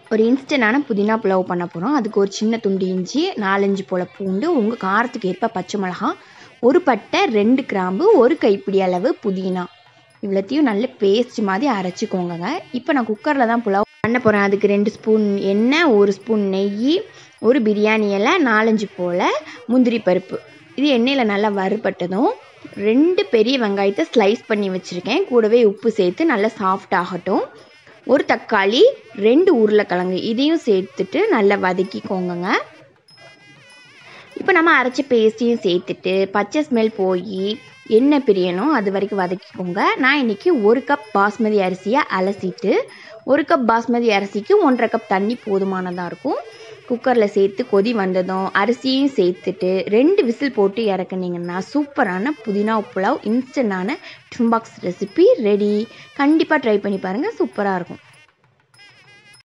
ஒரு இன்ஸ்டன்டான புதினா புலாவ் பண்ண போகிறோம். அதுக்கு ஒரு சின்ன துண்டு இஞ்சி, 4-5 போல் பூண்டு, உங்கள் காரத்துக்கு ஏற்ப பச்சை மிளகாய், ஒரு பட்டை, 2 கிராம்பு, ஒரு கைப்பிடி அளவு புதினா, இவ்வளோத்தையும் நல்ல பேஸ்ட் மாதிரி அரைச்சிக்கோங்க. இப்போ நான் குக்கரில் தான் புலாவ் பண்ண போகிறேன். அதுக்கு 2 ஸ்பூன் எண்ணெய், 1 ஸ்பூன் நெய், ஒரு பிரியாணி இலை, 4-5 போல் முந்திரி பருப்பு. இது எண்ணெயில் நல்லா வறுபட்டதும் 2 பெரிய வெங்காயத்தை ஸ்லைஸ் பண்ணி வச்சுருக்கேன். கூடவே உப்பு சேர்த்து நல்லா சாஃப்ட் ஆகட்டும். ஒரு தக்காளி, 2 உருளைக்கிழங்கு, இதையும் சேர்த்துட்டு நல்லா வதக்கிக்கோங்க. இப்போ நம்ம அரைச்ச பேஸ்ட்டையும் சேர்த்துட்டு பச்சை ஸ்மெல் போய் எண்ணெய் பிரியணும், அது வரைக்கும் வதக்கிக்கோங்க. நான் இன்றைக்கி 1 கப் பாஸ்மதி அரிசியை அலசிட்டு, 1 கப் பாஸ்மதி அரிசிக்கு 1.5 கப் தண்ணி போதுமானதாக இருக்கும். குக்கரில் சேர்த்து கொதி வந்ததும் அரிசியும் சேர்த்துட்டு 2 விசில் போட்டு இறக்குனீங்கன்னா சூப்பரான புதினா புலாவ் இன்ஸ்டன்டான டிஃபன் பாக்ஸ் ரெசிபி ரெடி. கண்டிப்பாக ட்ரை பண்ணி பாருங்கள், சூப்பராக இருக்கும்.